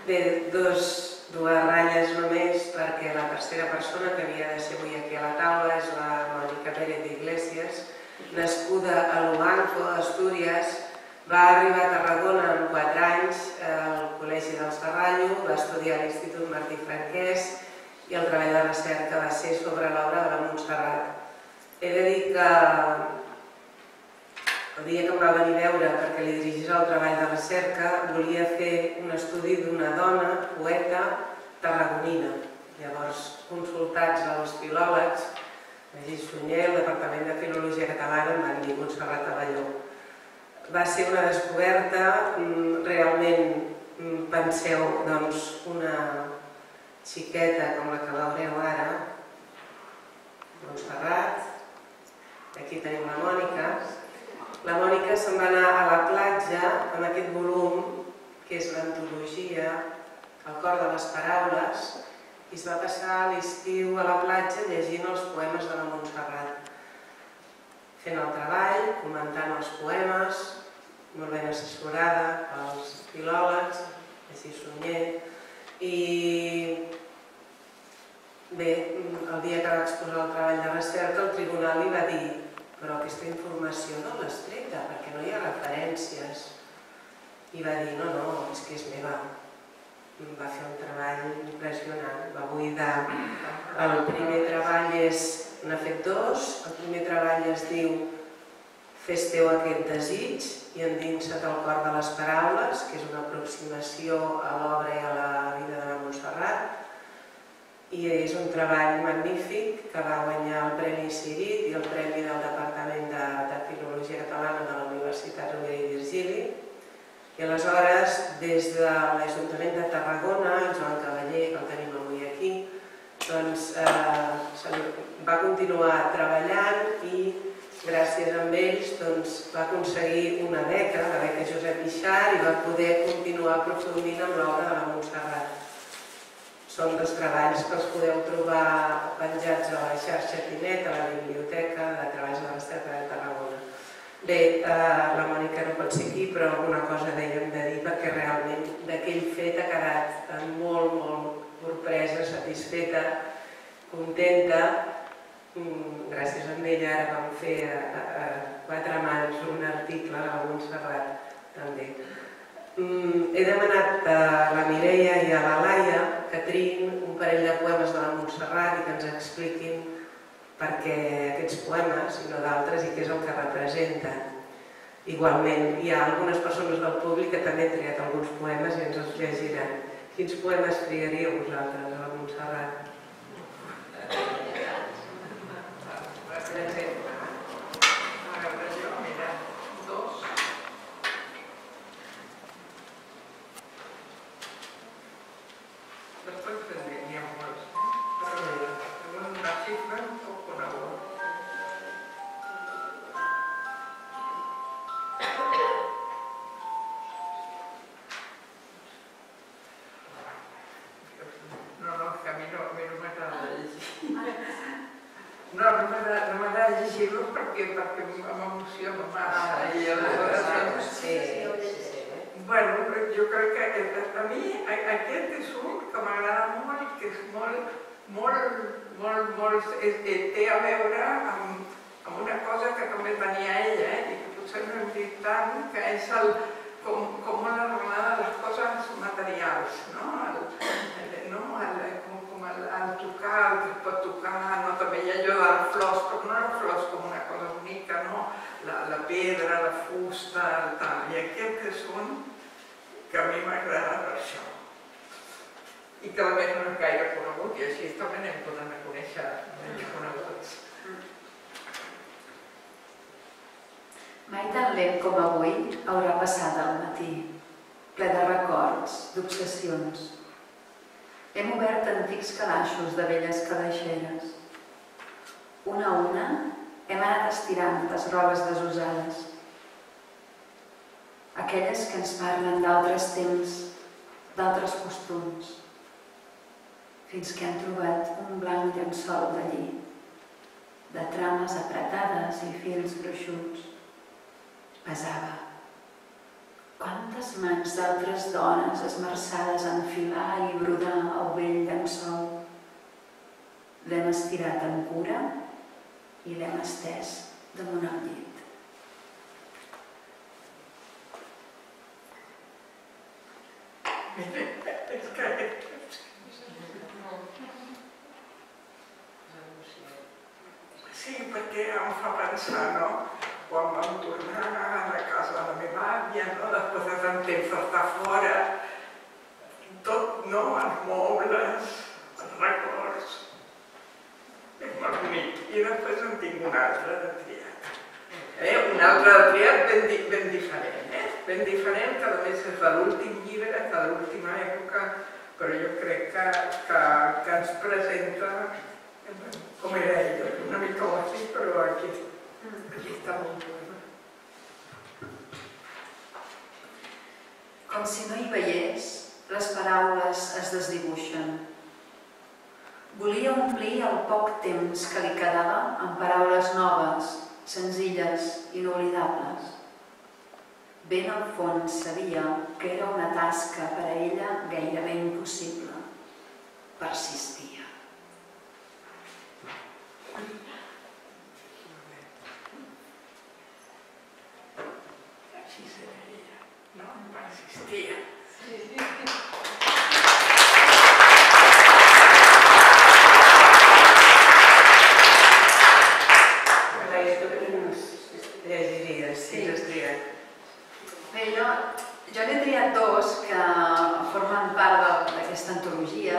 Bé, dues ratlles només, perquè la tercera persona que havia de ser avui aquí a la taula és la Mònica Pérez Iglesias, nascuda a Luanco, Astúries, va arribar a Tarragona amb 4 anys al Col·legi del Serrallo, va estudiar a l'Institut Martí Franquès i el treball de recerca va ser sobre l'obra de la Montserrat. He de dir que el dia que em va venir a veure perquè li dirigís el treball de recerca volia fer un estudi d'una dona, poeta, tarragonina. Llavors, consultats als filòlegs, Magí Sunyer, el Departament de Filologia Catalana, em van dir Montserrat Abelló. Va ser una descoberta, realment penseu, doncs, una xiqueta com la que veureu ara, Montserrat, aquí tenim la Mònica. La Mònica se'n va anar a la platja amb aquest volum, que és l'antologia, El cor de les paraules, i es va passar l'estiu a la platja llegint els poemes de la Montserrat. Fent el treball, comentant els poemes, molt ben assessorada pels filòlegs, Magí Sunyer, i bé, el dia que va exposar el treball de recerca, el tribunal li va dir però aquesta informació no l'has treta perquè no hi ha referències. I va dir, no, és que és meva. Va fer un treball impressionant, va buidar. El primer treball n'ha fet 2, el primer treball es diu Fes teu aquest desig i endinsa't al cor de les paraules, que és una aproximació a l'obra i a la vida de la Montserrat. I és un treball magnífic que va guanyar el Premi Cirit i el Premi del Departament de Filologia Catalana de la Universitat Rovira i Virgili. I aleshores, des de l'Ajuntament de Tarragona, el Joan Cavaller, que el tenim avui aquí, doncs va continuar treballant i gràcies a ells va aconseguir una beca, la beca Josep Pixart, i va poder continuar aprofundint amb l'obra de la Montserrat. Són 2 treballs que els podeu trobar penjats a la xarxa Tinet, a la Biblioteca de Treballs de Recerca de Tarragona. Bé, la Mònica no pot ser aquí, però alguna cosa dèiem de dir, perquè realment d'aquell fet ha quedat molt, molt sorpresa, satisfeta, contenta. Gràcies a ella ara vam fer a 4 mans un article a la Montserrat, també. He demanat a la Mireia i a la Laia que triïn un parell de poemes de la Montserrat i que ens expliquin per què aquests poemes i no d'altres i què és el que representen. Igualment, hi ha algunes persones del públic que també han triat alguns poemes i ens els llegiran. Quins poemes triaríeu vosaltres a la Montserrat? Jo crec que a mi aquest és un que m'agrada molt i que és molt, té a veure amb una cosa que també tenia ella i que potser no hem dit tant, que és com una relacionada de les coses materials, com el tocar, el que es pot tocar, també hi ha allò de les flors, però no les flors com una cosa bonica, la pedra, la fusta, i aquest és un que a mi m'agrada per això. I que a més no és gaire conegut i així també anem donant a conèixer menys coneguts. Mai tan lent com avui haurà passat el matí, ple de records, d'obsessions. Hem obert antics calaixos de velles calaixeres. Una a una hem anat estirant les robes desusades. Aquelles que ens parlen d'altres temps, d'altres costums, fins que hem trobat un blanc llençol de lli, de trames apretades i fils gruixuts. Pesava, Quantes mans d'altres dones esmerçades en filar i brodar el vell llençol. L'hem estirat amb cura i l'hem estès damunt el llit. Sí, perquè em fa pensar, no? Quan vam tornar a la casa de la meva àvia, no? Després de tant temps d'estar fora, tot, no? Els mobles, els records. És molt bonic. I després en tinc un altre de triat. Un altre de triat ben diferent, Ben diferent, que a més és de l'últim llibre, de l'última època, però jo crec que ens presenta com era ell, una mica ho has dit, però aquí està molt bé. Com si no hi veiés, les paraules es desdibuixen. Volia omplir el poc temps que li quedava amb paraules noves, senzilles, inoblidables. Ben al fons sabia que era una tasca per a ella gairebé impossible. Persistia. Així serà ella, no? Persistia. Bé, jo n'he triat dos que formen part d'aquesta antologia,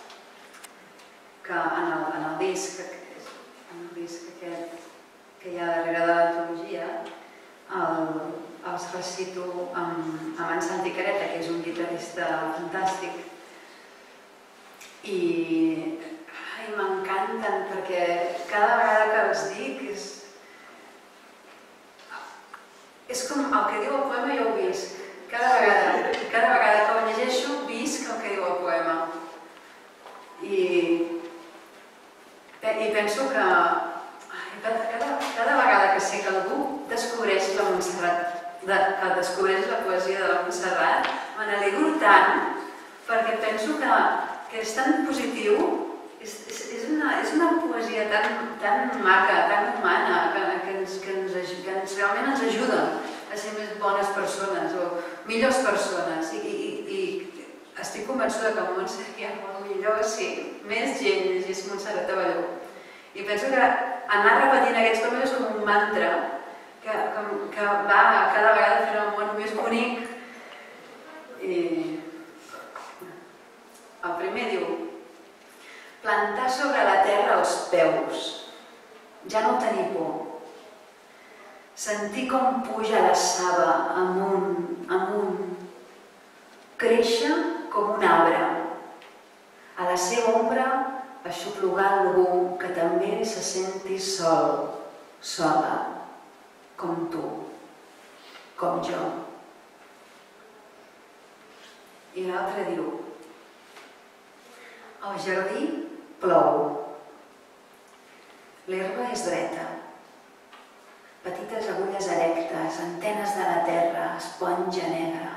que en el disc aquest que hi ha darrere de l'antologia els recito amb en Santi Careta, que és un guitarrista fantàstic, i m'encanten perquè cada vegada que els dic és com el que diu el poema jo ho visc. Cada vegada que ho llegeixo visc el que diu el poema. I penso que cada vegada que sé que algú descobreix la Montserrat, que descobreix la poesia de la Montserrat, me n'alegro tant, perquè penso que és tan positiu, és una poesia tan maca, tan humana, que realment ens ajuda a ser més bones persones o millors persones. I estic convençuda que el món seria molt millor si més gent llegís Montserrat Abelló. I penso que anar repetint aquests poemes és com un mantra que va cada vegada fent el món més bonic. I el primer diu: plantar sobre la terra els peus, ja no tenir por. Sentir com puja la saba amunt, créixer com un arbre. A la seva ombra aixoplugar algú que també se senti sol, sola, com tu, com jo. I l'altre diu: al jardí plou. L'herba és dreta. Petites agulles erectes, antenes de la terra, esponja negra.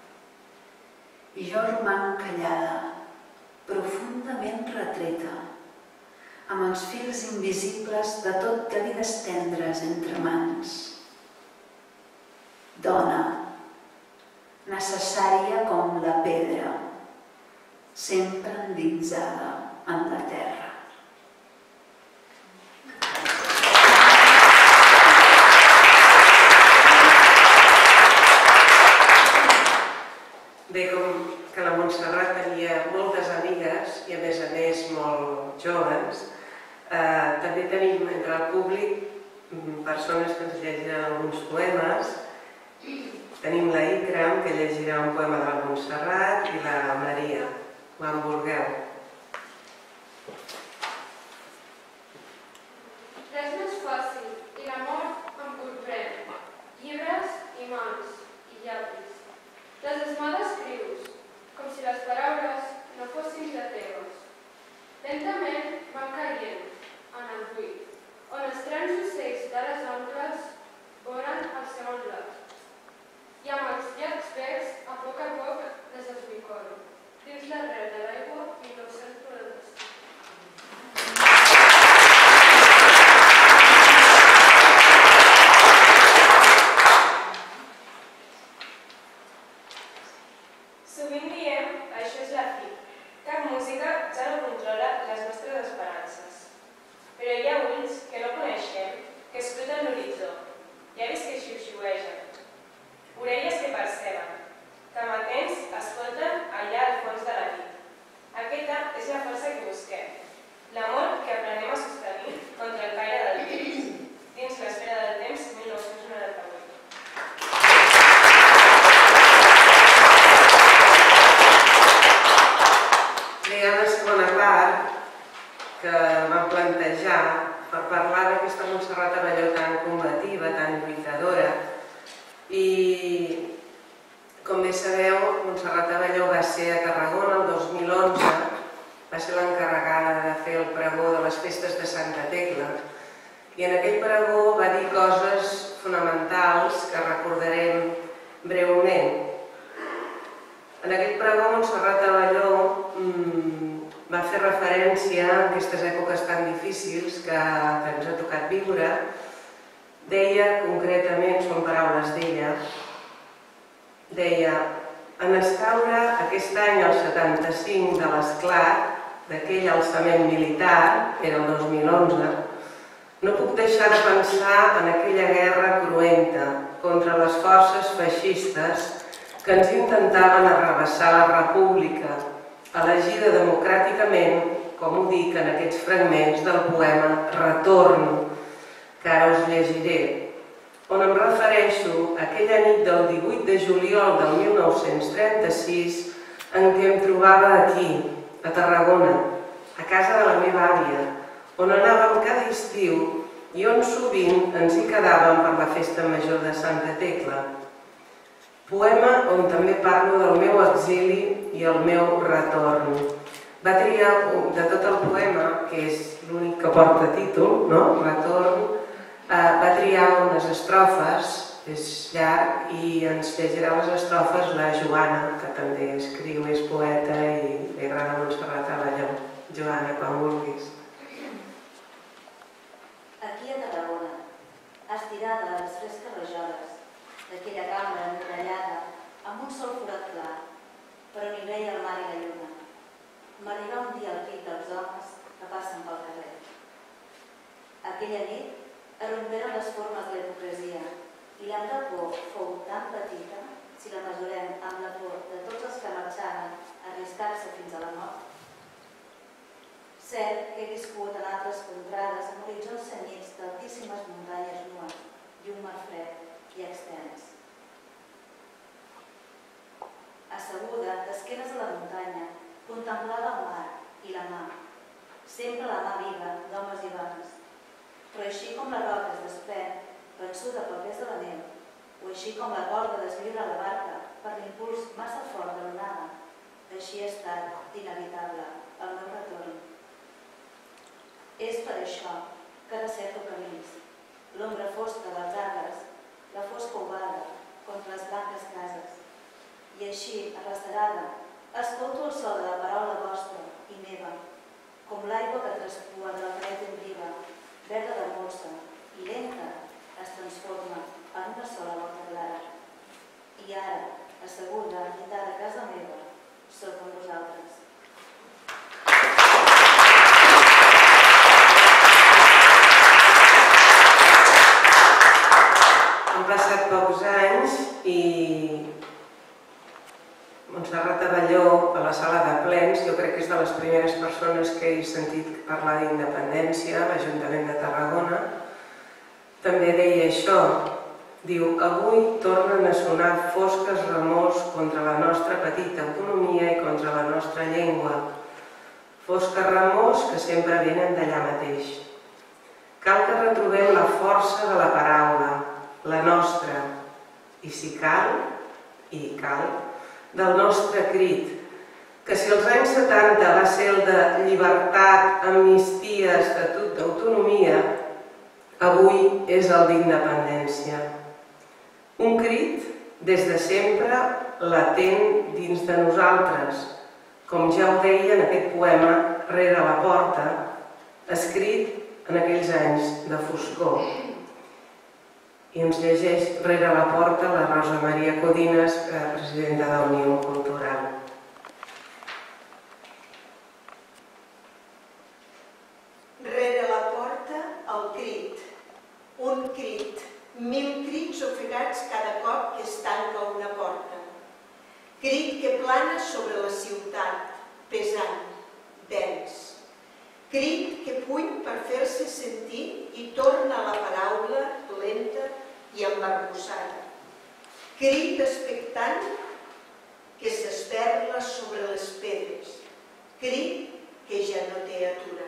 I jo roman callada, profundament retreta, amb els fils invisibles de tot de vides tendres entre mans. Dona, necessària com la pedra, sempre endinsada en la terra. Bé, com que la Montserrat tenia moltes amigues i a més molt joves, també tenim entre el públic persones que ens llegiran alguns poemes. Tenim la Ikram, que llegirà un poema de la Montserrat, i la Maria, quan vulgueu. Res més fàcil, i l'amor em corprèn. Llibres i mans i llapis. Les esmades escrius, com si les paraules no fossin ja teves. Lentament van caient en el buit, on els grans ocells de les oncles volen el seu enlaç. I amb els llacs orelles que perceben, que amatents escolten allà al fons de la nit. Aquesta és la força que busquem, l'amor que aprenem a sostenir contra el caire del temps, dins l'esfera del temps 1998. Hi ha una segona part que vam plantejar per parlar d'aquesta Montserrat Abelló tan combativa, tan lluitadora. I, com bé sabeu, Montserrat Abelló va ser a Tarragona el 2011, va ser l'encarregada de fer el pregó de les festes de Santa Tecla. I en aquell pregó va dir coses fonamentals que recordarem breument. En aquell pregó Montserrat Abelló va fer referència a aquestes èpoques tan difícils que ens ha tocat viure. Deia concretament, són paraules d'ella, deia: en escaure aquest any el 75 de l'esclat d'aquell alçament militar, era el 2011, no puc deixar de pensar en aquella guerra cruenta contra les forces feixistes que ens intentaven arrabassar la república, elegida democràticament, com ho dic en aquests fragments del poema Retorn, que ara us llegiré, on em refereixo a aquella nit del 18 de juliol del 1936 en què em trobava aquí, a Tarragona, a casa de la meva àvia, on anàvem cada estiu i on sovint ens hi quedàvem per la festa major de Santa Tecla. Poema on també parlo del meu exili i el meu retorn. Va triar, de tot el poema, que és l'únic que porta títol, no? Retorn, va triar unes estrofes, és llarg, i ens llegirà les estrofes la Joana, que també escriu, és poeta i li agrada Montserrat Abelló. Joana, quan vulguis. Aquí a Tarragona, estirada a les fresques rajoles d'aquella cambra emmurallada amb un sol forat clar, però ni veia el mar i la lluna. M'arribà un dia el crit dels homes que passen pel carrer. Aquella nit es romperen les formes de la hipocresia i la meva por fou tan petita, si la mesurem amb la por de tots els que marxaven a arriscar-se fins a la mort. Cert que he viscut en altres contrades amb horitzons cenyits d'altíssimes muntanyes nues i un mar fred i extens. Asseguda, d'esquenes a la muntanya, contemplava el mar i la mà, sempre la mà viva d'homes i dones. Però així com la roca es desprèn, vençuda pel pes de la neu, o així com la corda desvibra la barca per l'impuls massa fort de l'onada, així ha estat inevitable el meu retorn. És per això que recerco camins, l'ombra fosca dels arbres, la fosca ovada contra les blanques cases. I així, arrasterada, escolto el so de la paraula vostra i meva, com l'aigua que traspua de la paret ombriva, verda de molsa i lenta, es transforma en una sola volta clara. I ara, asseguda al llindar de casa meva, sóc amb vosaltres. Han passat pocs anys i Montserrat Abelló, a la sala de plens, jo crec que és de les primeres persones que he sentit parlar d'independència a l'Ajuntament de Tarragona, també deia això. Diu: avui tornen a sonar fosques remors contra la nostra petita autonomia i contra la nostra llengua. Fosques remors que sempre venen d'allà mateix. Cal que retrobem la força de la paraula, la nostra, i si cal, i cal, del nostre crit, que si als anys 70 va ser el de llibertat, amnistia, estatut d'autonomia, avui és el d'independència. Un crit, des de sempre, latent dins de nosaltres, com ja ho deia en aquest poema Rere la porta, escrit en aquells anys de foscor. I ens llegeix Rere la porta la Rosa Maria Codines, presidenta de l'Unió Cultural. Rere la porta, el crit. Un crit. 1000 crits ofegats cada cop que es tanca Crit que plana sobre la ciutat, pesant, dens. Crit que puny per fer-se sentir i torna la paraula lenta i embarbussada. Crit expectant que s'esperla sobre les pedres. Crit que ja no té atura.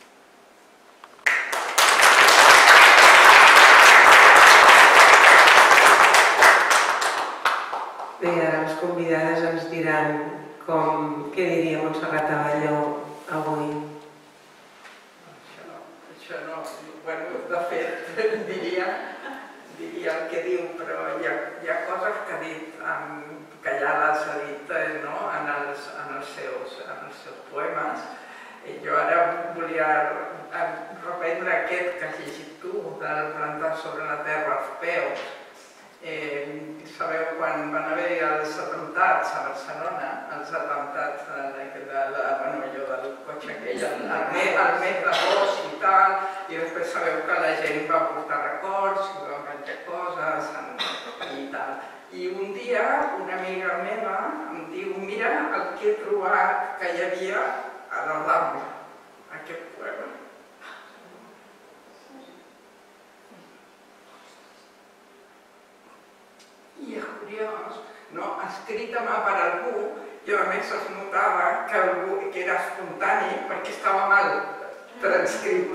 Bé, ara les convidades ens diran què diria Montserrat Abelló avui. Això no, bueno, de fet, diria el que diu, però hi ha coses que ha dit, que ja les ha dit en els seus poemes. Jo ara volia reprendre aquest que has llegit tu, del plantar sobre la terra els peus. Sabeu quan van haver els atemptats a Barcelona, els atemptats del cotxe aquell, al mes d'agost i tal, i després sabeu que la gent va portar records i va menjar coses i tal. I un dia una amiga meva em diu, mira el que he trobat que hi havia a la Rambla, aquest poema. I és curiós, escrit a mà per algú, i a més es notava que era espontani perquè estava mal transcrit.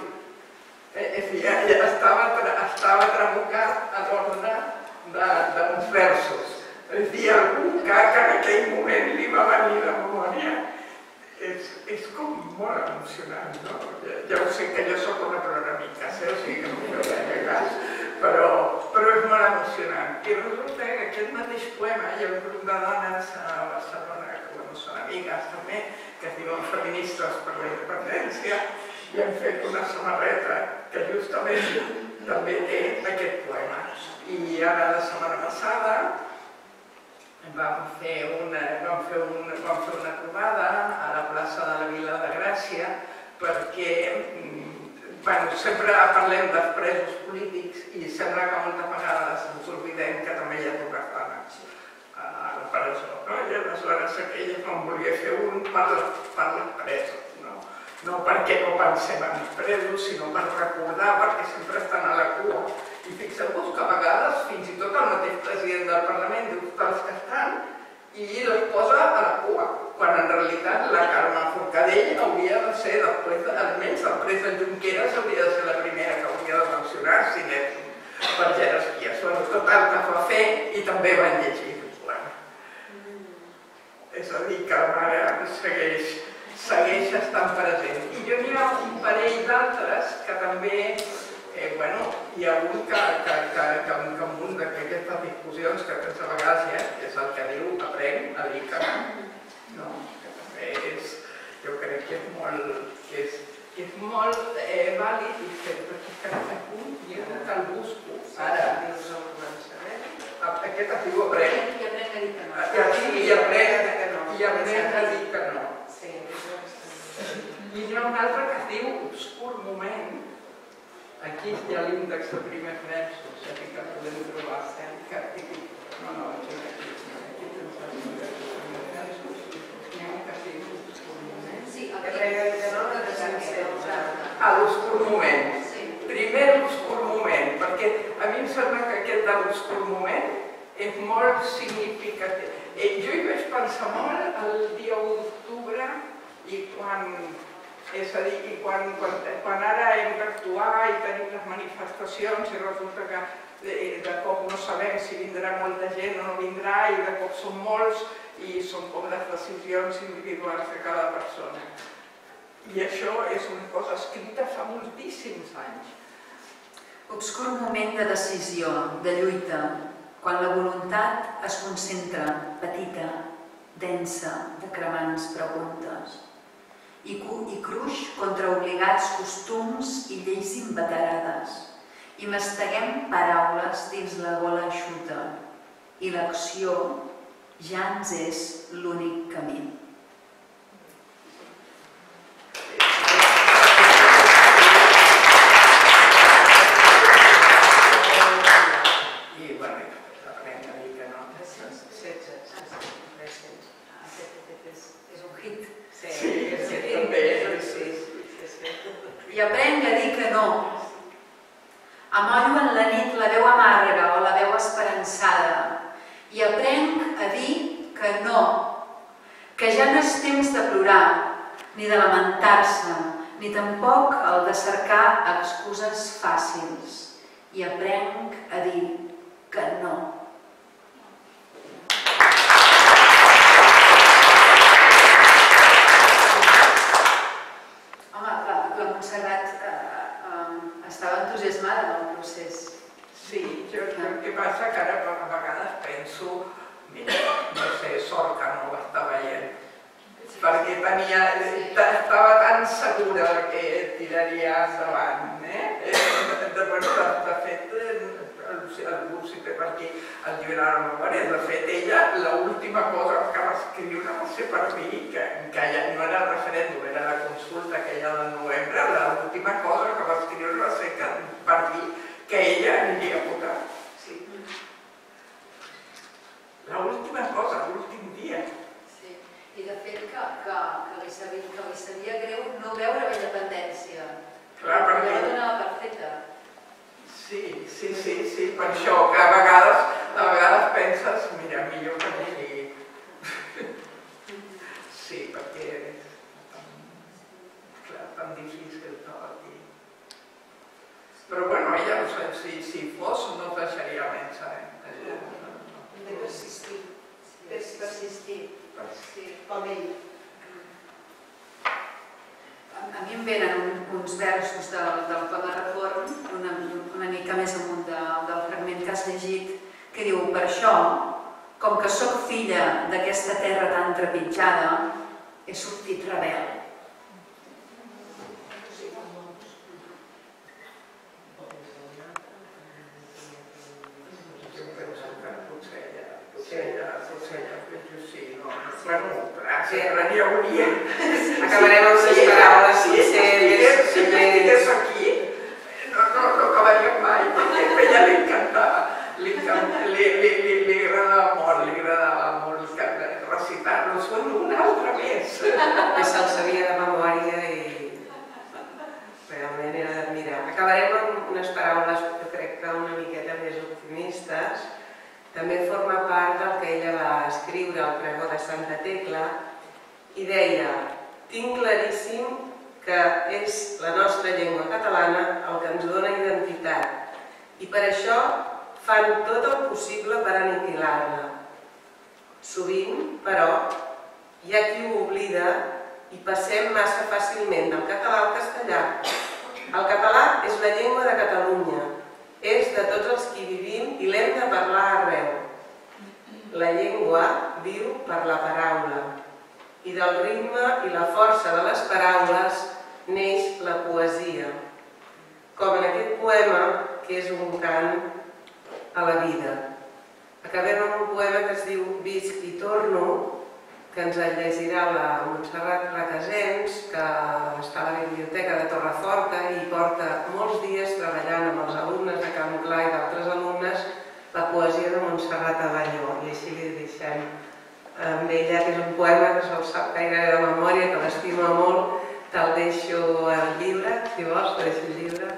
Estava trabucat a l'ordre d'uns versos. És a dir, algú que en aquell moment li va venir de memòria. És com molt emocionant, no? Ja ho sé que jo soc una ploramica, o sigui que no m'ho feu cas, però és molt emocionant. I resulta que aquest mateix poema hi ha un grup de dones a Barcelona, que són amigues també, que es diuen Feministes per la Independència, i han fet una samarreta que justament també té aquest poema. I ara la setmana passada vam fer una trobada a la plaça de la Vila de Gràcia perquè sempre parlem dels presos polítics i sembla que moltes vegades ens oblidem que també hi ha dues dones a la presó. I aleshores aquella com volia fer un per les presos. No perquè no pensem en els presos, sinó per recordar, perquè sempre estan a la cua. I fixeu-vos que a vegades fins i tot el mateix president del Parlament diu tots que estan i les posa a la cua, quan en realitat la Carme Forcadell hauria de ser, almenys després de Junqueras, hauria de ser la primera que hauria de mencionar si anés per jerarquies. Total que fa fer i també van llegir el poema. És a dir, que la mare segueix estant present. I jo n'hi ha un parell d'altres que també, hi ha un que en un d'aquestes discussions que pensa a vegades és el que diu aprenc a dir que no, que també és, jo crec que és molt vàlid i sempre que cada punt i el busco. Ara, aquest es diu aprenc i aprenc a dir que no. I aprenc a dir que no. I n'hi ha un altre que es diu Obscur moment. Aquí hi ha l'índex de primers versos, aquí que podem trobar. No, aquí tens l'índex de primers versos. N'hi ha un que es diu Obscur moment. Sí, el que que no, que l'Obscur moment. Primer l'Obscur moment, perquè a mi em sembla que aquest de l'Obscur moment és molt significatiu. Jo hi vaig pensar molt el dia 1 d'octubre i quan ara hem d'actuar i tenim les manifestacions i resulta que de cop no sabem si vindrà molta gent o no vindrà i de cop són molts i són com les decisions individuals de cada persona. I això és una cosa escrita fa moltíssims anys. Obscur moment de decisió, de lluita, quan la voluntat es concentra petita, densa, de cremants preguntes, i cruix contra obligats costums i lleis inveterades, i masteguem paraules dins la gola eixuta, i l'acció ja ens és l'únic camí. 16. És un hit. Sí, també. I aprenc a dir que no. Amollo en la nit la veu amarga o la veu esperançada. I aprenc a dir que no. Que ja no és temps de plorar, ni de lamentar-se, ni tampoc el de cercar excuses fàcils. I aprenc a dir que no. Home, la Montserrat estava entusiasmada amb el procés. Sí, jo el que passa que ara a vegades penso, mira, no sé, sort que no l'està veient, perquè estava tan segura que tiraria endavant, de fet, el Lucifer, perquè el llibre de la memòria, de fet, ella, l'última cosa que va escriure va ser per mi, que ja no era el referèndum, era la consulta aquella del novembre, l'última cosa que va escriure va ser per dir que ella aniria a votar. L'última cosa, l'últim dia. I de fet que li sabia greu no veure la independència. Clar, perquè... La donava per feta. Sí, per això que a vegades penses, mira, millor que no sigui. Sí, perquè és tan difícil tot. Però bueno, ella, si fos, no deixaria vèncer. Hem de persistir. Persistir. Com ell. A mi em venen uns versos del poema Reform, una mica més amunt del fragment que has llegit, que diu: per això, com que sóc filla d'aquesta terra tan trepitjada, he sortit rebel. Acabarem amb les paraules, si estigués aquí, no acabaríem mai, perquè a ella li encantava, li agradava molt recitar-los una altra més. Que se'l sabia de memòria i realment era d'admirar. Acabarem amb unes paraules que crec que una miqueta més optimistes. També forma part del que ella va escriure al pregó de Santa Tecla i deia: tinc claríssim que és la nostra llengua catalana el que ens dona identitat i per això fan tot el possible per aniquilar-la. Sovint, però, hi ha qui ho oblida i passem massa fàcilment del català al castellà. El català és la llengua de Catalunya, és de tots els qui vivim i l'hem de parlar arreu. La llengua viu per la paraula i del ritme i la força de les paraules neix la poesia, com en aquest poema que és un cant a la vida. Acabem amb un poema que es diu Visc i torno, que ens el llegirà la Montserrat Requesens, que està a la biblioteca de Torreforta i porta molts dies treballant amb els alumnes de Can Clar i d'altres alumnes la poesia de Montserrat Abelló, i així li deixem amb ella, que és un poema que se'l sap gairebé de memòria, que l'estima molt. Te'l deixo al llibre, si vols, te deixo el llibre.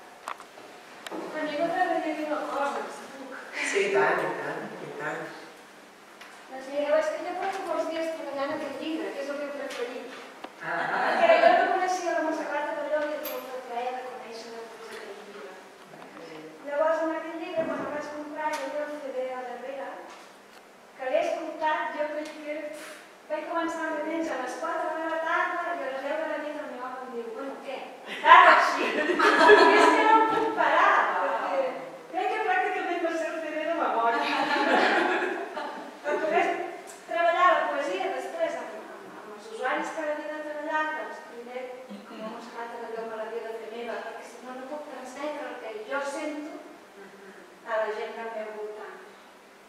A mi m'agradaria dir una cosa, si puc. Sí, i tant, i tant, i tant. Doncs mireu, és que jo porto molts dies treballant aquest llibre, que és el meu preferit. Ah. Perquè jo no coneixia la Montserrat Abelló i he tingut el plaer de conèixer-la des d'aquest llibre. Llavors, en aquest llibre, quan el vaig comprar, hi havia un CD al darrere, que l'he escoltat, jo crec que vaig començar a menys a les 4 de la tarda i a les 10 de la nit el meu home em diu: bueno, què? Ara sí! I és que no em puc parar, perquè crec que pràcticament va ser el CD de memòria. Per poder treballar la poesia després amb els usuaris que l'havia de treballar, doncs primer, com a Montserrat Abelló me l'havia de fer meva, perquè si no, no puc transmetre el que jo sento a la gent del meu voltant.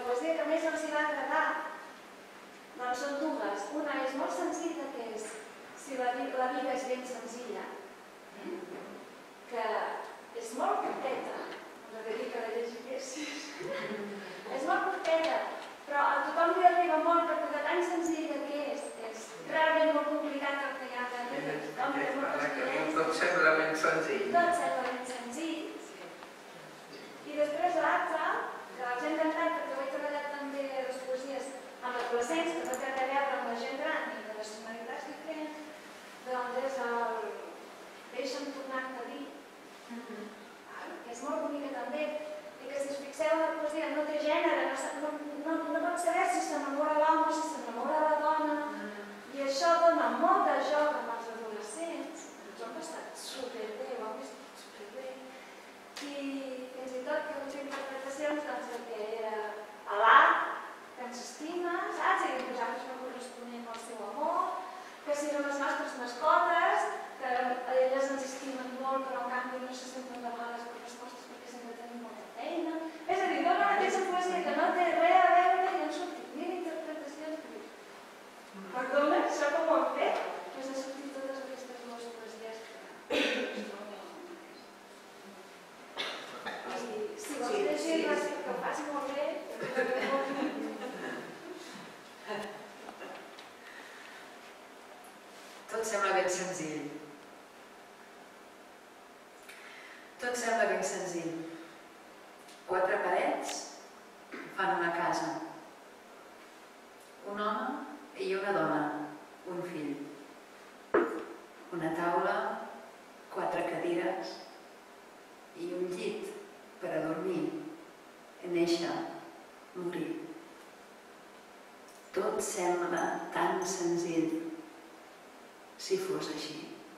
poesia que més els va agradar doncs són dues. Una és molt senzilla, que és Si la vida és ben senzilla, que és molt curteta, m'agradaria que la llegissis. És molt curteta, però a tothom li arriba molt perquè de tan senzilla que és realment molt complicat el que hi ha darrere. Tot sembla ben senzill. Tot sembla ben senzill. I després l'altre, que els he encantat perquè ho he treballat també a les poesies amb adolescents, que no té res a veure amb la gent gran i de nacionalitats diferents, doncs és el Deixa'm tornar-te a dir, que és molt bonica també, i que si us fixeu en la poesia no té gènere, no pot saber si s'enamora l'home o si s'enamora la dona, i això dona molt de joc amb els adolescents, ens ho han passat superbé, ho han vist superbé, i fins i tot que hem fet interpretacions doncs que era a l'art, que ens estima, saps? I nosaltres no corresponem al seu amor, que si eren les nostres mascotes, que elles ens estimen molt, però en canvi no se senten de vegades per respostes perquè sempre tenim molta feina. És a dir, dona aquesta poesia que no té res a veure i han sortit 1000 interpretacions. Perdona, això com ho han fet? Doncs han sortit totes aquestes dues poesies i si vols llegir-les, que ho faci molt bé, Tot sembla ben senzill. Tot sembla ben senzill. 4 parets fan una casa. Un home i una dona, un fill. Una taula, 4 cadires i un llit per a dormir, néixer, morir. Tot sembla tan senzill. Si fos així.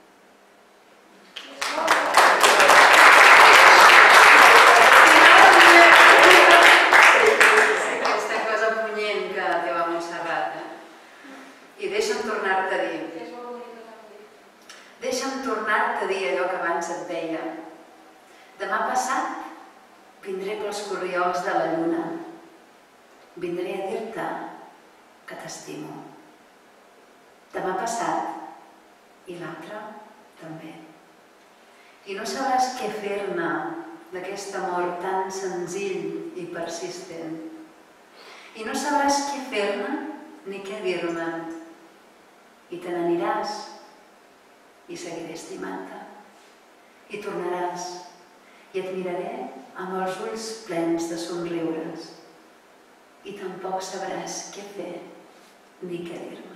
Aquesta cosa punyent que diu a Montserrat. I deixa'm tornar-te a dir. Deixa'm tornar-te a dir allò que abans et deia. Demà passat vindré pels corriols de la lluna. Vindré a dir-te que t'estimo. Demà passat i l'altre també. I no sabràs què fer-ne d'aquest amor tan senzill i persistent. I no sabràs què fer-ne ni què dir-ne. I te n'aniràs i seguiré estimant-te. I tornaràs i et miraré amb els ulls plens de somriures. I tampoc sabràs què fer ni què dir-me.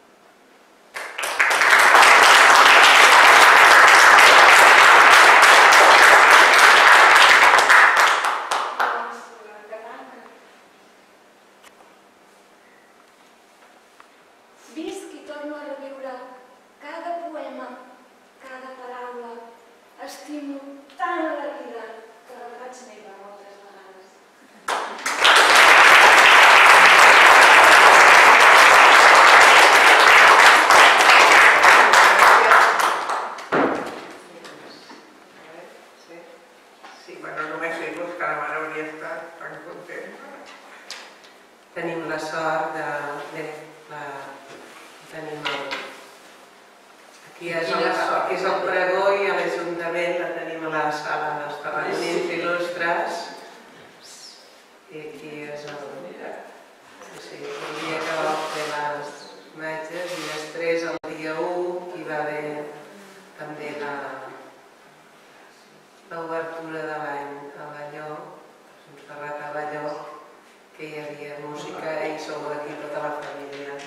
Visc i torno a reviure cada poema, cada paraula. Estimo tant la vida que la faig meva moltes vegades. Sí, bueno, només dir-vos que la mare hauria estat tan contenta. Tenim la sort de... Tenim aquí és el pregó i a l'Ajuntament la tenim a la sala dels tarragonins il·lustres i aquí és el dia que vam fer les imatges i després el dia 1 hi va haver també l'obertura de l'any a Balló, Montserrat a Balló, que hi havia música i sou aquí tota la família.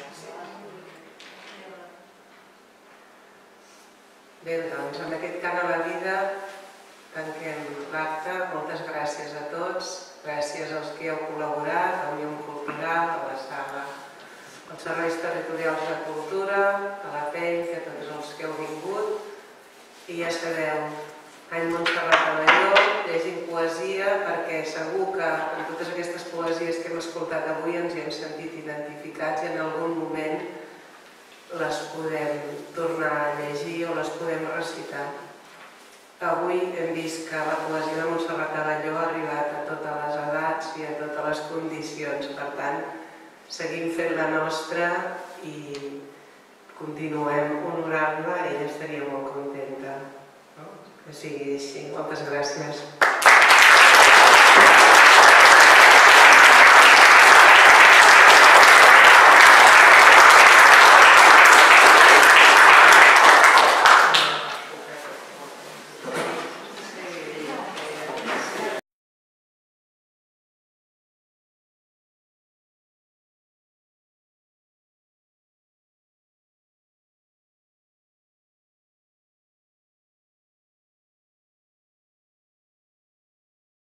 Bé, doncs, amb aquest cant a la vida tanquem l'acte. Moltes gràcies a tots, gràcies als que heu col·laborat, al Òmnium Cultural, a la sala, als serveis territorials de cultura, a la PEI, a tots els que heu vingut. I ja sabeu, any Montserrat a Balló, llegim poesia, perquè segur que en totes aquestes poesies que hem escoltat avui ens hi hem sentit identificats i en algun moment les podem tornar a llegir o les podem recitar. avui hem vist que la poesia de Montserrat Abelló ha arribat a totes les edats i a totes les condicions. Per tant, seguim fent la nostra i continuem honorant-la. Ella estaria molt contenta que sigui així. Moltes gràcies.